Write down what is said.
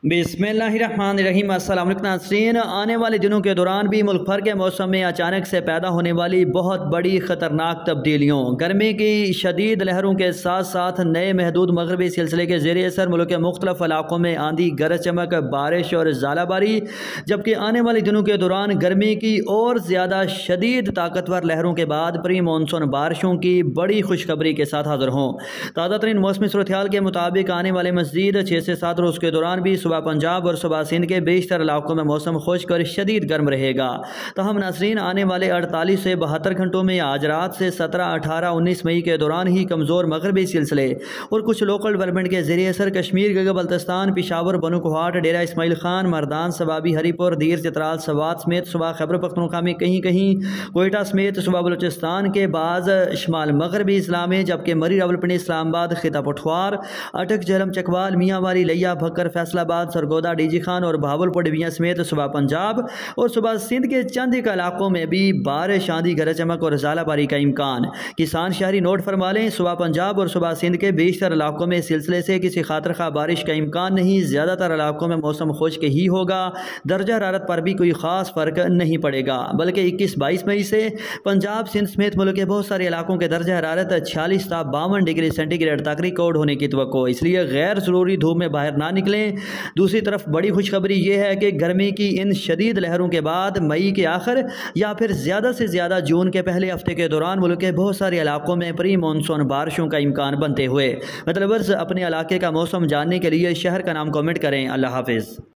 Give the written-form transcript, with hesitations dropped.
बिस्मिल्लाहिर्रहमानिर्रहीम। अस्सलाम वालेकुम नाज़रीन। आने वाले दिनों के दौरान भी मुल्क भर के मौसम में अचानक से पैदा होने वाली बहुत बड़ी ख़तरनाक तब्दीलियों, गर्मी की शदीद लहरों के साथ साथ नए महदूद मगरबी सिलसिले के ज़ेर असर मुल्क के मुख्तलिफ इलाकों में आंधी, गरज चमक, बारिश और ज़ालाबारी, जबकि आने वाले दिनों के दौरान गर्मी की और ज़्यादा शदीद ताकतवर लहरों के बाद प्री मानसून बारिशों की बड़ी खुशखबरी के साथ हाजिर हों। ताज़ा तरीन मौसमी सूरत हाल के मुताबिक आने वाले मज़ीद 6 से 7 रोज़ के दौरान भी सुबह पंजाब और सुबह सिंध के बेशतर इलाकों में मौसम खुश्क और शदीद गर्म रहेगा। तहम नाज़रीन, आने वाले 48 से 72 घंटों में आज रात से 17, 18, 19 मई के दौरान ही कमज़ोर मगरबी सिलसिले और कुछ लोकल डेवलपमेंट के ज़रिए असर कश्मीर, गग बल्तिस्तान, पिशावर, बनूकोहाट, डेरा इस्माइल खान, मरदान, सवाबी, हरीपुर, दीर, चित्राल, सवात समेत सुबह खैबर पख्तूनख्वा में कहीं कहीं, कोयटा समेत सुबह बलूचिस्तान के बाज़ शुमाल मगरबी इस्लाम में, जबकि मरी, रावलपिंडी, इस्लामाबाद, खिता पठवार, अटक, झेलम, चकवाल, मियांवाली, लिया, भक्कर, फैसलाबाद, सरगोदा, डीजी खान और बहावलपुर डिविजन समेत सुबह पंजाब और सुबह सिंध के चंद एक इलाकों में भी बारिश, आंधी, गरज चमक और ज़ालाबारी का इम्कान। किसान शहरी नोट फरमा लें, सुबह पंजाब और सुबह सिंध के बेशतर इलाकों में सिलसिले से किसी खातर खा बारिश का इम्कान नहीं। ज़्यादातर इलाकों में मौसम खुश्क ही होगा। दर्जा हरारत पर भी कोई ख़ास फ़र्क नहीं पड़ेगा, बल्कि 21-22 मई से पंजाब, सिंध समेत मुल्क के बहुत सारे इलाकों के दर्जा हरारत 46 से 52 डिग्री सेंटीग्रेड तक रिकॉर्ड होने की तवक्को। इसलिए गैर ज़रूरी धूप में बाहर ना निकलें। दूसरी तरफ बड़ी खुशखबरी यह है कि गर्मी की इन शदीद लहरों के बाद मई के आखिर या फिर ज़्यादा से ज़्यादा जून के पहले हफ्ते के दौरान मुल्क के बहुत सारे इलाकों में प्री मानसून बारिशों का इम्कान बनते हुए। मतलब अपने इलाके का मौसम जानने के लिए शहर का नाम कमेंट करें। अल्लाह हाफिज़।